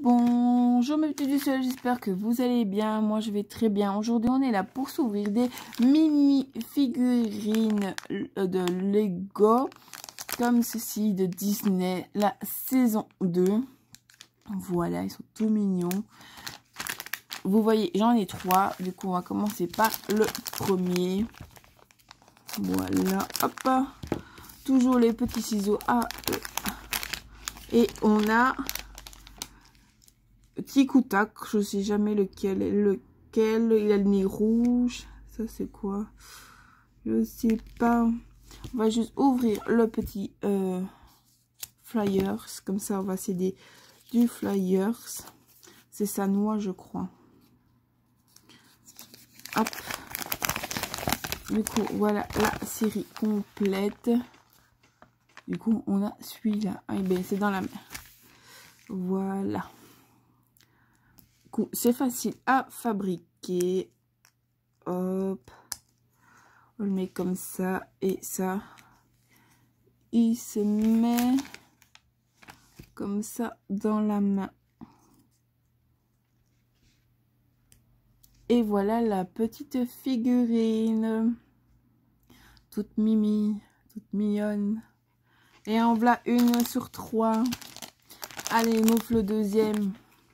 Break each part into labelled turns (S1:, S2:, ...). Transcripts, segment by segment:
S1: Bonjour mes petits du ciel, j'espère que vous allez bien. Moi je vais très bien. Aujourd'hui on est là pour s'ouvrir des mini figurines de Lego comme ceci de Disney, la saison 2. Voilà, ils sont tout mignons. Vous voyez, j'en ai 3. Du coup on va commencer par le premier. Voilà, hop. Toujours les petits ciseaux à et on a Tic-ou-tac, je sais jamais lequel est lequel. Il a le nez rouge. Ça c'est quoi? Je sais pas. On va juste ouvrir le petit flyers. Comme ça on va s'aider du flyers. C'est sa noix je crois. Hop. Du coup voilà la série complète. Du coup on a celui-là. Ah ben c'est dans la main. Voilà. C'est facile à fabriquer. Hop. On le met comme ça et ça. Il se met comme ça dans la main. Et voilà la petite figurine. Toute mimi, toute mignonne. Et en voilà une sur 3. Allez, moufle le deuxième.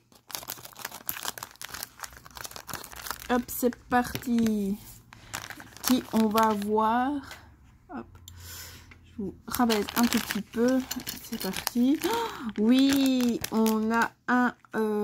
S1: Hop, c'est parti. Qui on va voir. Hop. Je vous rabaisse un tout petit peu. C'est parti. Oh, oui, on a un...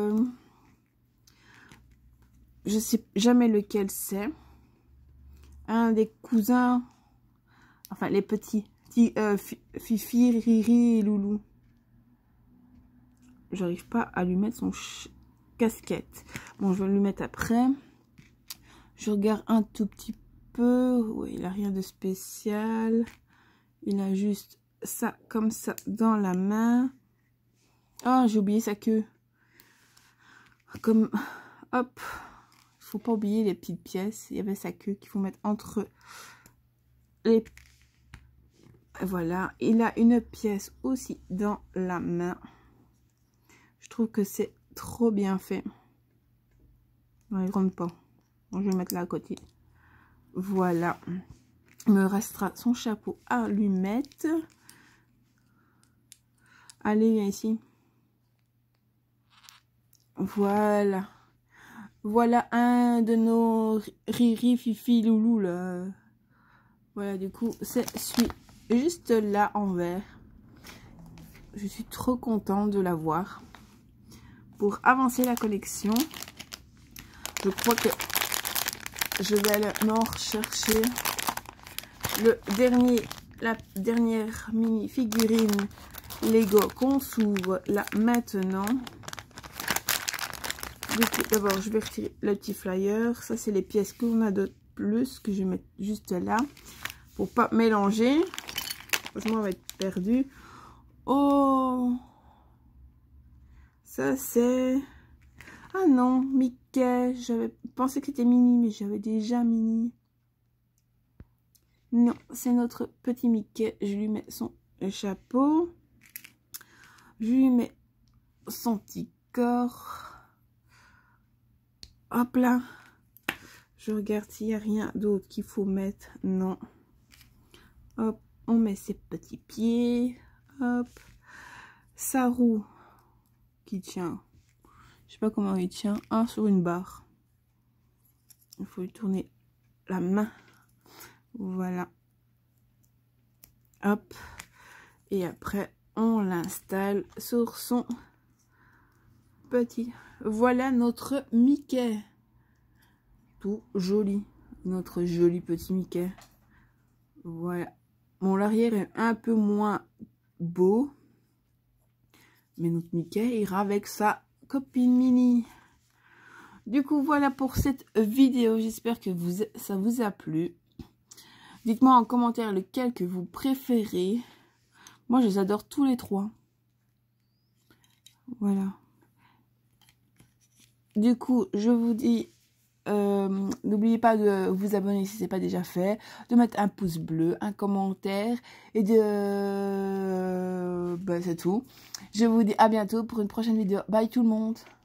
S1: je sais jamais lequel c'est. Un des cousins. Enfin, les petits. Fifi, Riri et Loulou. J'arrive pas à lui mettre son casquette. Bon, je vais lui mettre après. Je regarde un tout petit peu. Oui, il a rien de spécial. Il a juste ça comme ça dans la main. Oh, j'ai oublié sa queue. Comme, hop. Il faut pas oublier les petites pièces. Il y avait sa queue qu'il faut mettre entre les... Voilà. Il a une pièce aussi dans la main. Je trouve que c'est trop bien fait. Non, il rentre pas. Bon, je vais le mettre là à côté. Voilà. Il me restera son chapeau à lui mettre. Allez, viens ici. Voilà. Voilà un de nos Riri, Fifi, Loulou, là. Voilà, du coup, c'est celui juste là en vert. Je suis trop contente de l'avoir. Pour avancer la collection, je crois que je vais aller me rechercher la dernière mini figurine Lego qu'on s'ouvre là maintenant. Du coup, d'abord, je vais retirer le petit flyer. Ça, c'est les pièces qu'on a de plus que je vais mettre juste là pour pas mélanger. Parce que moi, on va être perdu. Oh, ça c'est... Ah non, Mickey. J'avais pensé que c'était Minnie, mais j'avais déjà Minnie. Non, c'est notre petit Mickey. Je lui mets son chapeau. Je lui mets son petit corps. Hop là. Je regarde s'il n'y a rien d'autre qu'il faut mettre. Non. Hop, on met ses petits pieds. Hop. Sa roue qui tient. Je sais pas comment il tient. Sur une barre. Il faut lui tourner la main. Voilà. Hop. Et après, on l'installe sur son petit... Voilà notre Mickey. Tout joli. Notre joli petit Mickey. Voilà. Bon, l'arrière est un peu moins beau. Mais notre Mickey ira avec sa copine Minnie. Du coup, voilà pour cette vidéo. J'espère que ça vous a plu. Dites-moi en commentaire lequel que vous préférez. Moi, je les adore tous les 3. Voilà. Du coup, je vous dis N'oubliez pas de vous abonner si ce n'est pas déjà fait, de mettre un pouce bleu, un commentaire et de... c'est tout. Je vous dis à bientôt pour une prochaine vidéo. Bye tout le monde.